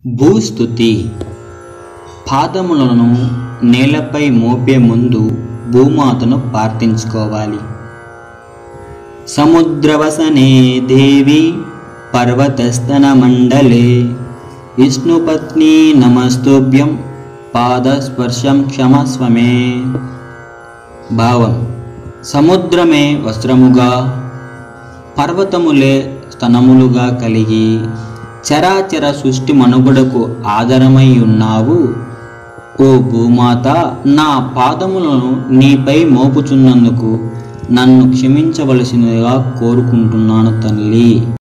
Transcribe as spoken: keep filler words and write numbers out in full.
భూస్తుతి పాదములను నేలపై మోపే ముందు భూమాతను ప్రార్థించుకోవాలి. సముద్రవసనే దేవి పర్వతస్తన మండలే విష్ణుపత్ని నమస్తుభ్యం పాదస్పర్శం క్షమస్వమే. భావం: సముద్రమే వస్త్రముగా, పర్వతములే స్తనములుగా కలిగి చరాచర సృష్టి మనుగడకు ఆధారమై ఉన్నావు. ఓ భూమాత, నా పాదములను నీపై మోపుచున్నందుకు నన్ను క్షమించవలసినదిగా కోరుకుంటున్నాను తల్లి.